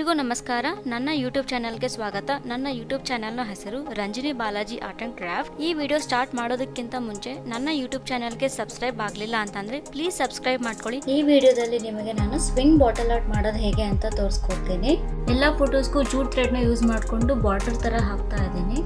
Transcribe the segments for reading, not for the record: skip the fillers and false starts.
ಎಲ್ಲರಿಗೂ ನಮಸ್ಕಾರ. ನನ್ನ ಯೂಟ್ಯೂಬ್ ಚಾನೆಲ್ಗೆ ಸ್ವಾಗತ. ನನ್ನ ಯೂಟ್ಯೂಬ್ ಚಾನೆಲ್ನ ಹೆಸರು Ranjini Balaji art and craft. ಈ ವಿಡಿಯೋ ಸ್ಟಾರ್ಟ್ ಮಾಡೋದಕ್ಕಿಂತ ಮುಂಚೆ ನನ್ನ ಯೂಟ್ಯೂಬ್ ಚಾನೆಲ್ಗೆ ಸಬ್ಸ್ಕ್ರೈಬ್ ಆಗಲಿಲ್ಲ ಅಂತಂದ್ರೆ ಪ್ಲೀಸ್ ಸಬ್ಸ್ಕ್ರೈಬ್ ಮಾಡ್ಕೊಳ್ಳಿ. ಈ ವಿಡಿಯೋದಲ್ಲಿ ನಿಮಗೆ ನಾನು ಸ್ವಿಂಗ್ ಬಾಟಲ್ ಆರ್ಟ್ ಮಾಡೋದು ಹೇಗೆ ಅಂತ ತೋರಿಸ್ಕೊಡ್ತೀನಿ. ಎಲ್ಲ ಫೋಟೋಸ್ಗೂ ಜೂಟ್ ಥ್ರೆಡ್ನ ಯೂಸ್ ಮಾಡಿಕೊಂಡು ಬಾಟಲ್ ತರ ಹಾಕ್ತಾ ಇದ್ದೀನಿ.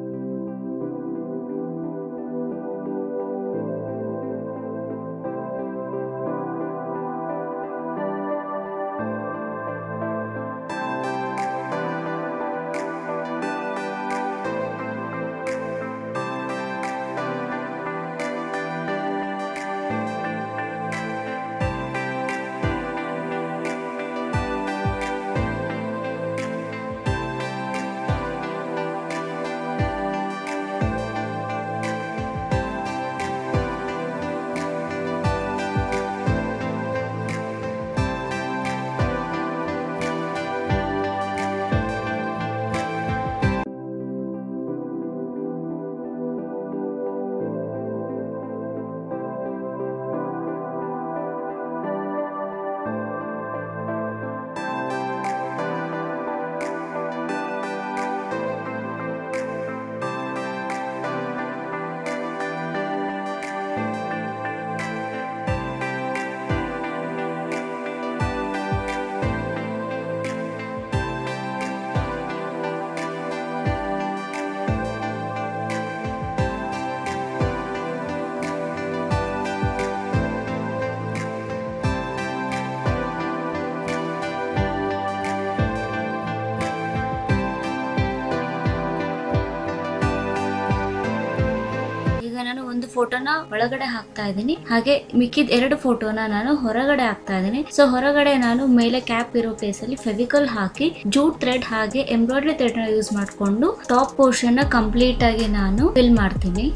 ನಾನು ಒಂದು ಫೋಟೋನ ಒಳಗಡೆ ಹಾಕ್ತಾ ಇದ್ದೀನಿ, ಹಾಗೆ ಮಿಕ್ಕಿದ 2 ಫೋಟೋನ ನಾನು ಹೊರಗಡೆ ಹಾಕ್ತಾ ಇದ್ದೀನಿ. ಸೊ ಹೊರಗಡೆ ನಾನು ಮೇಲೆ ಕ್ಯಾಪ್ ಇರೋ ಪ್ಲೇಸ್ ಅಲ್ಲಿ ಫೆವಿಕಲ್ ಹಾಕಿ ಜೂಟ್ ಥ್ರೆಡ್ ಹಾಗೆ ಎಂಬ್ರಾಯ್ಡರಿ ಥ್ರೆಡ್ ನ ಯೂಸ್ ಮಾಡಿಕೊಂಡು ಟಾಪ್ ಪೋರ್ಷನ್ ನ ಕಂಪ್ಲೀಟ್ ಆಗಿ ನಾನು ಫಿಲ್ ಮಾಡ್ತೀನಿ.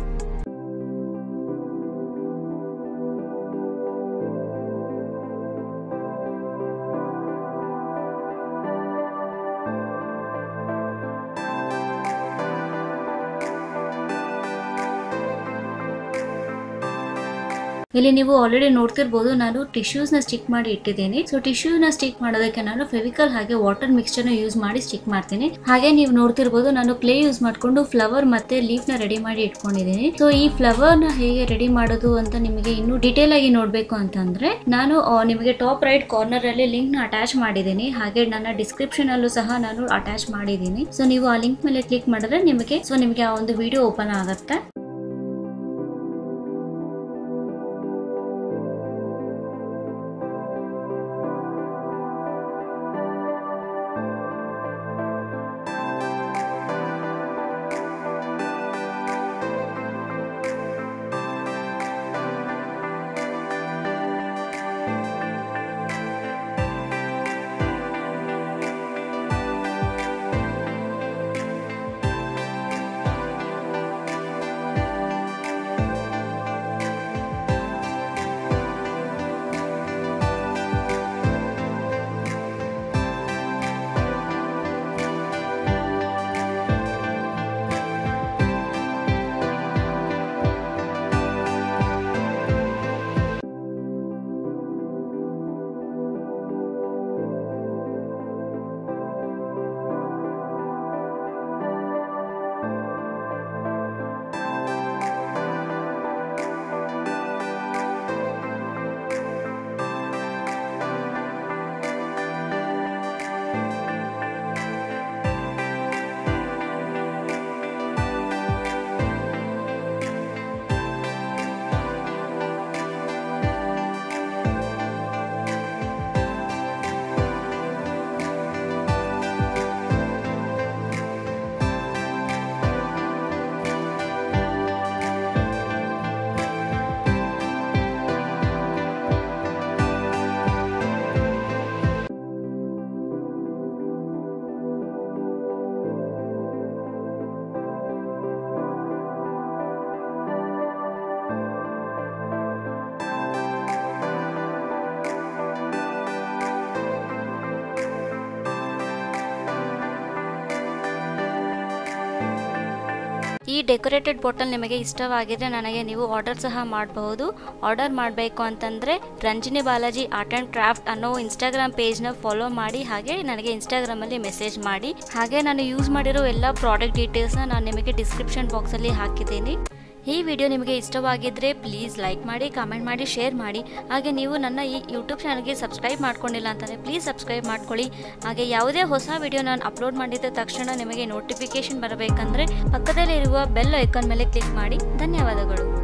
ಇಲ್ಲಿ ನೀವು ಆಲ್ರೆಡಿ ನೋಡ್ತಿರ್ಬೋದು, ನಾನು ಟಿಶ್ಯೂಸ್ ನ ಸ್ಟಿಕ್ ಮಾಡಿ ಇಟ್ಟಿದ್ದೀನಿ. ಸೊ ಟಿಶ್ಯೂ ನ ಸ್ಟಿಕ್ ಮಾಡೋದಕ್ಕೆ ನಾನು ಫೆವಿಕಲ್ ಹಾಗೆ ವಾಟರ್ ಮಿಕ್ಸ್ಚರ್ ನ ಯೂಸ್ ಮಾಡಿ ಸ್ಟಿಕ್ ಮಾಡ್ತೀನಿ. ಹಾಗೆ ನೀವು ನೋಡ್ತಿರ್ಬೋದು, ನಾನು ಕ್ಲೇ ಯೂಸ್ ಮಾಡ್ಕೊಂಡು ಫ್ಲವರ್ ಮತ್ತೆ ಲೀಫ್ ನ ರೆಡಿ ಮಾಡಿ ಇಟ್ಕೊಂಡಿದ್ದೀನಿ. ಸೊ ಈ ಫ್ಲವರ್ ನ ಹೇಗೆ ರೆಡಿ ಮಾಡೋದು ಅಂತ ನಿಮಗೆ ಇನ್ನೂ ಡೀಟೇಲ್ ಆಗಿ ನೋಡ್ಬೇಕು ಅಂತಂದ್ರೆ ನಾನು ನಿಮಗೆ ಟಾಪ್ ರೈಟ್ ಕಾರ್ನರ್ ಅಲ್ಲಿ ಲಿಂಕ್ ನ ಅಟ್ಯಾಚ್ ಮಾಡಿದ್ದೀನಿ. ಹಾಗೆ ನನ್ನ ಡಿಸ್ಕ್ರಿಪ್ಷನ್ ಅಲ್ಲೂ ಸಹ ನಾನು ಅಟ್ಯಾಚ್ ಮಾಡಿದ್ದೀನಿ. ಸೊ ನೀವು ಆ ಲಿಂಕ್ ಮೇಲೆ ಕ್ಲಿಕ್ ಮಾಡಿದ್ರೆ ನಿಮಗೆ ಆ ಒಂದು ವಿಡಿಯೋ ಓಪನ್ ಆಗುತ್ತೆ. ಈ ಡೆಕೋರೇಟೆಡ್ ಬಾಟಲ್ ನಿಮಗೆ ಇಷ್ಟವಾಗಿದ್ರೆ ನನಗೆ ನೀವು ಆರ್ಡರ್ ಸಹ ಮಾಡಬಹುದು. ಆರ್ಡರ್ ಮಾಡಬೇಕು ಅಂತಂದರೆ Ranjini Balaji art and craft ಅನ್ನೋ ಇನ್ಸ್ಟಾಗ್ರಾಮ್ ಪೇಜ್ನ ಫಾಲೋ ಮಾಡಿ, ಹಾಗೆ ನನಗೆ ಇನ್ಸ್ಟಾಗ್ರಾಮಲ್ಲಿ ಮೆಸೇಜ್ ಮಾಡಿ. ಹಾಗೆ ನಾನು ಯೂಸ್ ಮಾಡಿರೋ ಎಲ್ಲ ಪ್ರಾಡಕ್ಟ್ ಡೀಟೇಲ್ಸ್ನ ನಾನು ನಿಮಗೆ ಡಿಸ್ಕ್ರಿಪ್ಷನ್ ಬಾಕ್ಸಲ್ಲಿ ಹಾಕಿದ್ದೀನಿ. ಈ ವಿಡಿಯೋ ನಿಮಗೆ ಇಷ್ಟವಾಗಿದ್ದರೆ ಪ್ಲೀಸ್ ಲೈಕ್ ಮಾಡಿ, ಕಮೆಂಟ್ ಮಾಡಿ, ಶೇರ್ ಮಾಡಿ. ಹಾಗೆ ನೀವು ನನ್ನ ಈ ಯೂಟ್ಯೂಬ್ ಚಾನಲ್ಗೆ ಸಬ್ಸ್ಕ್ರೈಬ್ ಮಾಡ್ಕೊಂಡಿಲ್ಲ ಅಂತಂದರೆ ಪ್ಲೀಸ್ ಸಬ್ಸ್ಕ್ರೈಬ್ ಮಾಡ್ಕೊಳ್ಳಿ. ಹಾಗೆ ಯಾವುದೇ ಹೊಸ ವಿಡಿಯೋ ನಾನು ಅಪ್ಲೋಡ್ ಮಾಡಿದ ತಕ್ಷಣ ನಿಮಗೆ ನೋಟಿಫಿಕೇಶನ್ ಬರಬೇಕಂದ್ರೆ ಪಕ್ಕದಲ್ಲಿರುವ ಬೆಲ್ ಐಕಾನ್ ಮೇಲೆ ಕ್ಲಿಕ್ ಮಾಡಿ. ಧನ್ಯವಾದಗಳು.